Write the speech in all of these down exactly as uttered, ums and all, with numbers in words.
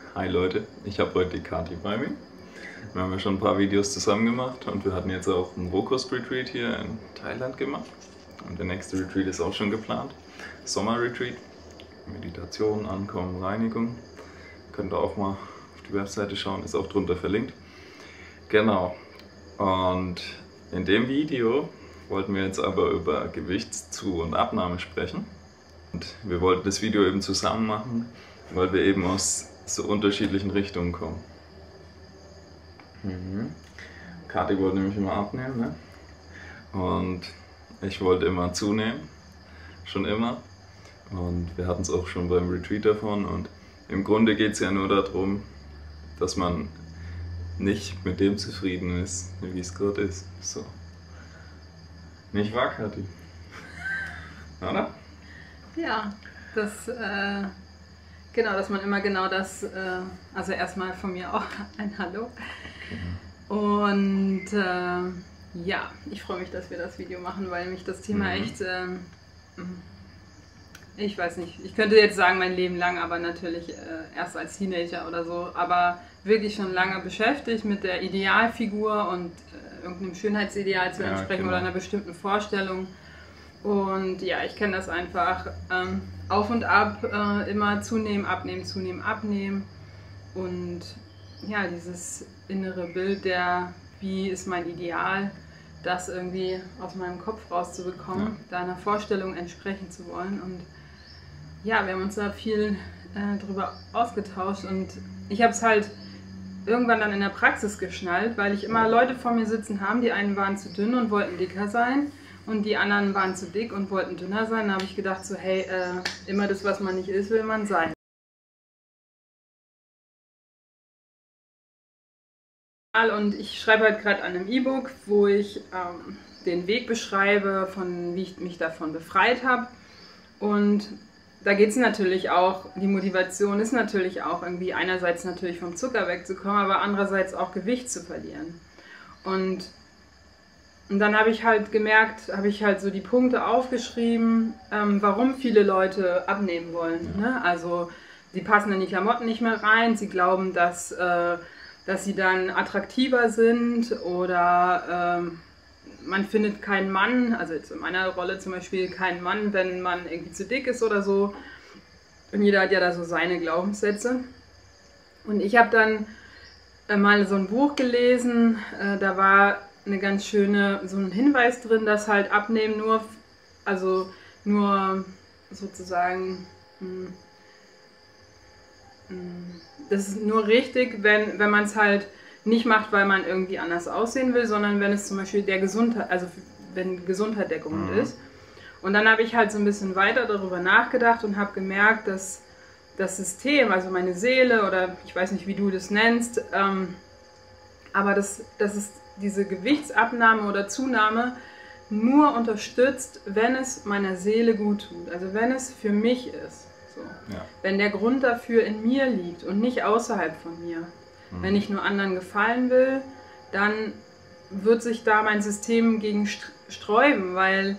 Hi Leute, ich habe heute die Kati bei mir. Wir haben ja schon ein paar Videos zusammen gemacht und wir hatten jetzt auch einen Rohkost-Retreat hier in Thailand gemacht. Und der nächste Retreat ist auch schon geplant. Sommer-Retreat, Meditation, Ankommen, Reinigung. Könnt ihr auch mal auf die Webseite schauen, ist auch drunter verlinkt. Genau. Und in dem Video wollten wir jetzt aber über Gewichtszu- und Abnahme sprechen. Und wir wollten das Video eben zusammen machen, weil wir eben aus so unterschiedlichen Richtungen kommen. Mhm. Kathi wollte nämlich immer abnehmen, ne? Und ich wollte immer zunehmen, schon immer. Und wir hatten es auch schon beim Retreat davon. Und im Grunde geht es ja nur darum, dass man nicht mit dem zufrieden ist, wie es gerade ist. So. Nicht wahr, Kathi? Oder? Ja, das, äh, genau, dass man immer genau das, äh, also erstmal von mir auch ein Hallo. Okay. Und äh, ja, ich freue mich, dass wir das Video machen, weil mich das Thema mhm. echt, äh, ich weiß nicht, ich könnte jetzt sagen mein Leben lang, aber natürlich äh, erst als Teenager oder so, aber wirklich schon lange beschäftigt mit der Idealfigur und äh, irgendeinem Schönheitsideal zu entsprechen, ja, genau, oder einer bestimmten Vorstellung. Und ja, ich kenne das einfach ähm, auf und ab, äh, immer zunehmen, abnehmen, zunehmen, abnehmen. Und ja, dieses innere Bild der, wie ist mein Ideal, das irgendwie aus meinem Kopf rauszubekommen, ja, da einer Vorstellung entsprechen zu wollen. Und ja, wir haben uns da viel äh, drüber ausgetauscht und ich habe es halt irgendwann dann in der Praxis geschnallt, weil ich immer Leute vor mir sitzen haben, die einen waren zu dünn und wollten dicker sein. Und die anderen waren zu dick und wollten dünner sein. Da habe ich gedacht so, hey, äh, immer das, was man nicht ist, will man sein. Und ich schreibe halt gerade an einem E-Book, wo ich ähm, den Weg beschreibe, von, wie ich mich davon befreit habe. Und da geht es natürlich auch, die Motivation ist natürlich auch irgendwie einerseits natürlich vom Zucker wegzukommen, aber andererseits auch Gewicht zu verlieren. Und Und dann habe ich halt gemerkt, habe ich halt so die Punkte aufgeschrieben, ähm, warum viele Leute abnehmen wollen. Ja. Ne? Also sie passen in die Klamotten nicht mehr rein, sie glauben, dass, äh, dass sie dann attraktiver sind oder ähm, man findet keinen Mann, also jetzt in meiner Rolle zum Beispiel keinen Mann, wenn man irgendwie zu dick ist oder so. Und jeder hat ja da so seine Glaubenssätze. Und ich habe dann äh, mal so ein Buch gelesen, äh, da war eine ganz schöne, so ein Hinweis drin, dass halt Abnehmen nur, also nur sozusagen, mh, mh, das ist nur richtig, wenn, wenn man es halt nicht macht, weil man irgendwie anders aussehen will, sondern wenn es zum Beispiel der Gesundheit, also wenn Gesundheit der Grund mhm. ist. Und dann habe ich halt so ein bisschen weiter darüber nachgedacht und habe gemerkt, dass das System, also meine Seele oder ich weiß nicht, wie du das nennst, ähm, aber das, das ist diese Gewichtsabnahme oder Zunahme nur unterstützt, wenn es meiner Seele gut tut, also wenn es für mich ist. So. Ja. Wenn der Grund dafür in mir liegt und nicht außerhalb von mir. Mhm. Wenn ich nur anderen gefallen will, dann wird sich da mein System gegen sträuben, weil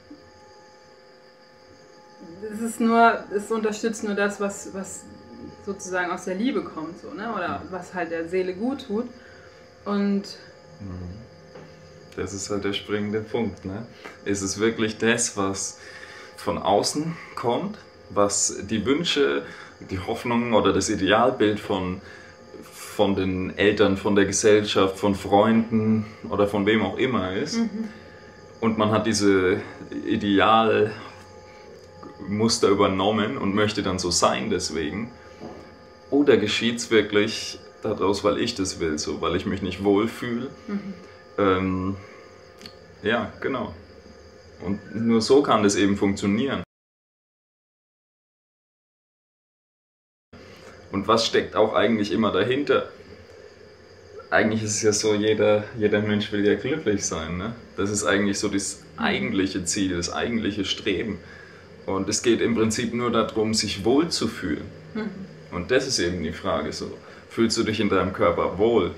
es ist nur, es unterstützt nur das, was, was sozusagen aus der Liebe kommt, so, ne? Oder was halt der Seele gut tut. Und das ist halt der springende Punkt, ne? Ist es wirklich das, was von außen kommt, was die Wünsche, die Hoffnungen oder das Idealbild von, von den Eltern, von der Gesellschaft, von Freunden oder von wem auch immer ist? Mhm. Und man hat diese Idealmuster übernommen und möchte dann so sein deswegen? Oder geschieht es wirklich daraus, weil ich das will, so, weil ich mich nicht wohlfühle? Mhm. Ähm, ja, genau. Und nur so kann das eben funktionieren. Und was steckt auch eigentlich immer dahinter? Eigentlich ist es ja so, jeder, jeder Mensch will ja glücklich sein, ne? Das ist eigentlich so das eigentliche Ziel, das eigentliche Streben. Und es geht im Prinzip nur darum, sich wohlzufühlen. Mhm. Und das ist eben die Frage so. Fühlst du dich in deinem Körper wohl?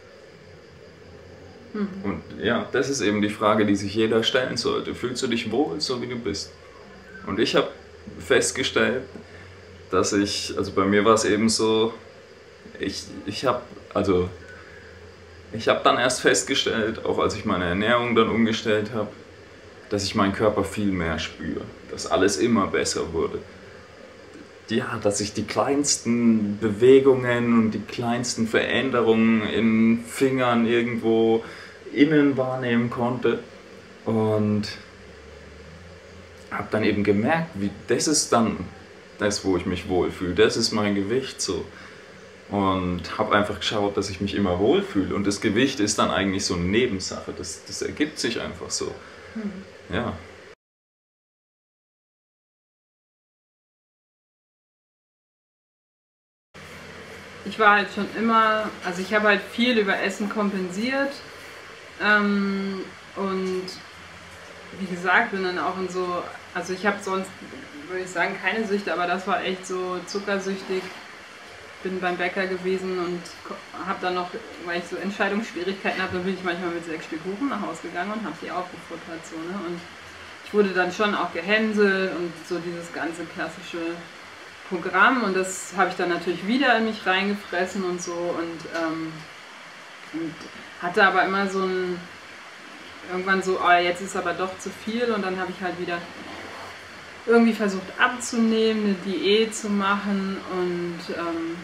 Mhm. Und ja, das ist eben die Frage, die sich jeder stellen sollte. Fühlst du dich wohl, so wie du bist? Und ich habe festgestellt, dass ich, also bei mir war es eben so, ich, ich habe also, ich hab dann erst festgestellt, auch als ich meine Ernährung dann umgestellt habe, dass ich meinen Körper viel mehr spüre, dass alles immer besser wurde. Ja, dass ich die kleinsten Bewegungen und die kleinsten Veränderungen in Fingern irgendwo innen wahrnehmen konnte und habe dann eben gemerkt, wie das ist dann das, wo ich mich wohlfühle, das ist mein Gewicht so. Und habe einfach geschaut, dass ich mich immer wohlfühle und das Gewicht ist dann eigentlich so eine Nebensache, das, das ergibt sich einfach so. Mhm. Ja. Ich war halt schon immer, also ich habe halt viel über Essen kompensiert ähm, und wie gesagt, bin dann auch in so, also ich habe sonst, würde ich sagen, keine Süchte, aber das war echt so zuckersüchtig. Bin beim Bäcker gewesen und habe dann noch, weil ich so Entscheidungsschwierigkeiten habe, dann bin ich manchmal mit sechs Stück Kuchen nach Hause gegangen und habe die aufgefuttert. So, ne? Und ich wurde dann schon auch gehänselt und so dieses ganze klassische Programm und das habe ich dann natürlich wieder in mich reingefressen und so und, ähm, und hatte aber immer so ein, irgendwann so, oh, jetzt ist aber doch zu viel und dann habe ich halt wieder irgendwie versucht abzunehmen, eine Diät zu machen und ähm,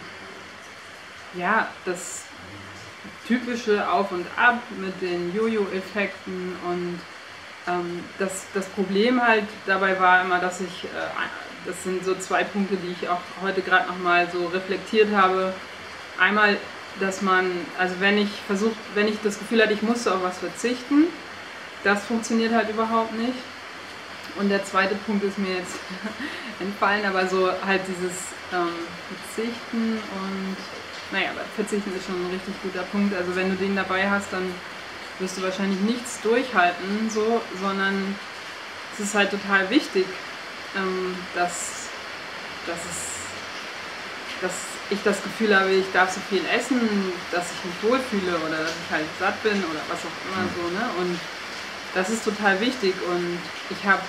ja, das typische Auf und Ab mit den Jojo-Effekten und ähm, das, das Problem halt dabei war immer, dass ich, äh, das sind so zwei Punkte, die ich auch heute gerade nochmal so reflektiert habe. Einmal, dass man, also wenn ich versuche, wenn ich das Gefühl hatte, ich musste auf was verzichten, das funktioniert halt überhaupt nicht. Und der zweite Punkt ist mir jetzt entfallen, aber so halt dieses ähm, Verzichten und, naja, aber Verzichten ist schon ein richtig guter Punkt. Also wenn du den dabei hast, dann wirst du wahrscheinlich nichts durchhalten, so, sondern es ist halt total wichtig, ähm, dass, dass, es, dass ich das Gefühl habe, ich darf so viel essen, dass ich mich wohlfühle oder dass ich halt satt bin oder was auch immer so, ne? Und das ist total wichtig und ich habe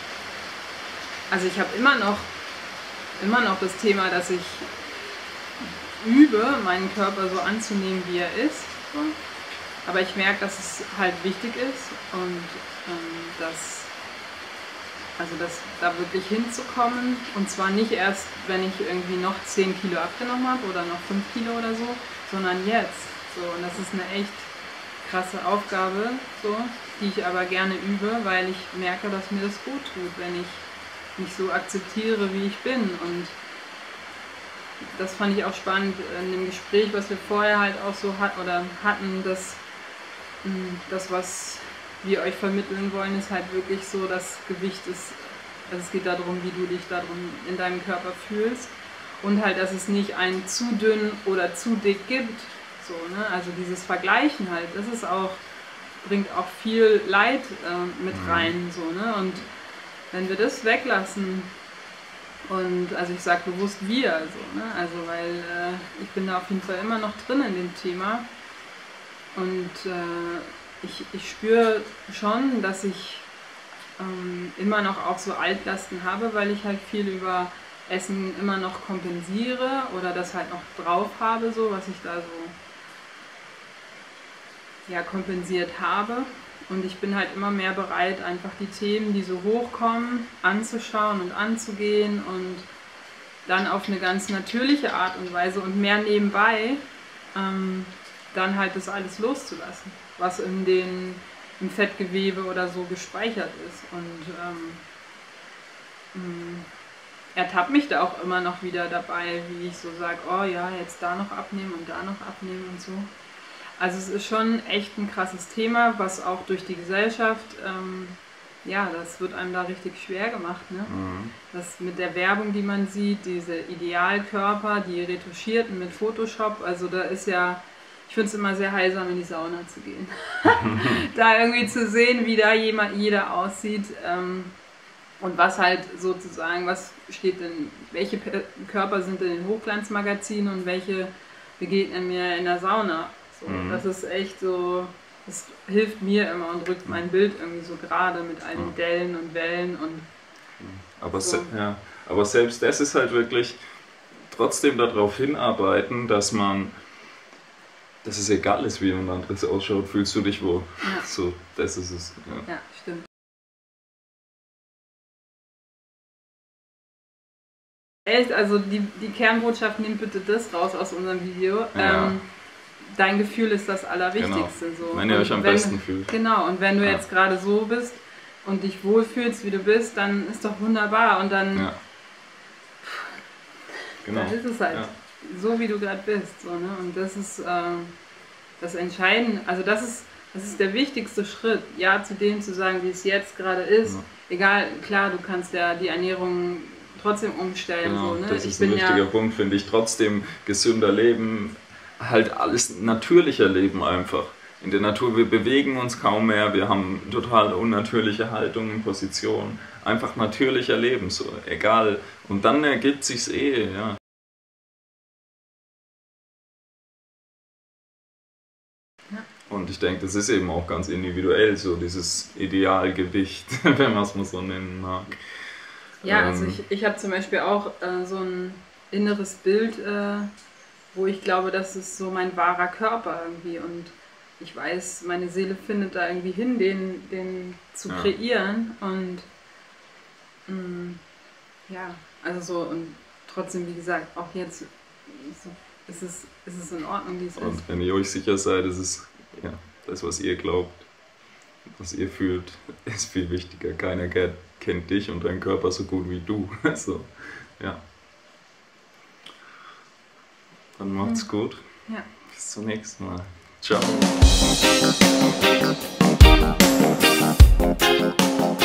also ich habe immer noch immer noch das Thema, dass ich übe, meinen Körper so anzunehmen, wie er ist. So. Aber ich merke, dass es halt wichtig ist und ähm, dass also das, da wirklich hinzukommen und zwar nicht erst, wenn ich irgendwie noch zehn Kilo abgenommen habe oder noch fünf Kilo oder so, sondern jetzt. So, und das ist eine echt krasse Aufgabe, so, die ich aber gerne übe, weil ich merke, dass mir das gut tut, wenn ich mich so akzeptiere, wie ich bin. Und das fand ich auch spannend in dem Gespräch, was wir vorher halt auch so hat, oder hatten, dass das, was wir euch vermitteln wollen, ist halt wirklich so, das Gewicht ist, also es geht darum, wie du dich darum in deinem Körper fühlst und halt, dass es nicht ein zu dünn oder zu dick gibt, so, ne? Also dieses Vergleichen halt, das ist auch, bringt auch viel Leid äh, mit rein, so, ne? Und wenn wir das weglassen und, also ich sage bewusst wir, so, ne? Also weil äh, ich bin da auf jeden Fall immer noch drin in dem Thema und äh, Ich, ich spüre schon, dass ich ähm, immer noch auch so Altlasten habe, weil ich halt viel über Essen immer noch kompensiere oder das halt noch drauf habe, so was ich da so ja, kompensiert habe. Und ich bin halt immer mehr bereit, einfach die Themen, die so hochkommen, anzuschauen und anzugehen und dann auf eine ganz natürliche Art und Weise und mehr nebenbei ähm, dann halt das alles loszulassen, was in den, im Fettgewebe oder so gespeichert ist. Und ähm, ertappt mich da auch immer noch wieder dabei, wie ich so sage, oh ja, jetzt da noch abnehmen und da noch abnehmen und so. Also es ist schon echt ein krasses Thema, was auch durch die Gesellschaft, ähm, ja, das wird einem da richtig schwer gemacht. Ne? Mhm. Das mit der Werbung, die man sieht, diese Idealkörper, die retuschierten mit Photoshop, also da ist ja, ich finde es immer sehr heilsam, in die Sauna zu gehen. Da irgendwie zu sehen, wie da jemand, jeder aussieht ähm, und was halt sozusagen, was steht denn, welche Körper sind in den Hochglanzmagazinen und welche begegnen mir in der Sauna. So, mhm. Das ist echt so, das hilft mir immer und rückt mein Bild irgendwie so gerade mit all den Dellen und Wellen und aber, so. se ja, aber selbst das ist halt wirklich trotzdem darauf hinarbeiten, dass man, dass es egal ist, wie jemand anderes ausschaut, fühlst du dich wohl. Ja. So, das ist es. Ja, ja stimmt. Echt, also die, die Kernbotschaft, nimmt bitte das raus aus unserem Video. Ja. Ähm, dein Gefühl ist das Allerwichtigste. Genau. So. Wenn ihr euch am wenn, besten fühlt. Genau, und wenn du ja. jetzt gerade so bist und dich wohlfühlst, wie du bist, dann ist doch wunderbar. Und dann, ja. genau. dann ist es halt ja. so, wie du gerade bist. So, ne? Und das ist äh, das Entscheidende, also das ist, das ist der wichtigste Schritt, ja zu dem zu sagen, wie es jetzt gerade ist. Ja. Egal, klar, du kannst ja die Ernährung trotzdem umstellen. Genau, so, ne? das ich ist bin ein wichtiger ja, Punkt, finde ich. Trotzdem gesünder leben, halt alles natürlicher Leben einfach. In der Natur, wir bewegen uns kaum mehr, wir haben total unnatürliche Haltungen, Positionen. Einfach natürlicher Leben, so egal. Und dann ergibt sich's eh, ja. Und ich denke, das ist eben auch ganz individuell, so dieses Idealgewicht, wenn man es mal so nennen mag. Ja, ähm, also ich, ich habe zum Beispiel auch äh, so ein inneres Bild, äh, wo ich glaube, das ist so mein wahrer Körper irgendwie. Und ich weiß, meine Seele findet da irgendwie hin, den, den zu ja. kreieren. Und mh, ja, also so, und trotzdem, wie gesagt, auch jetzt so, ist, es, ist es in Ordnung, wie es und ist. Und wenn ihr euch sicher seid, ist es ja, das, was ihr glaubt, was ihr fühlt, ist viel wichtiger. Keiner kennt dich und deinen Körper so gut wie du. Also, ja. Dann macht's mhm. gut. Ja. Bis zum nächsten Mal. Ciao.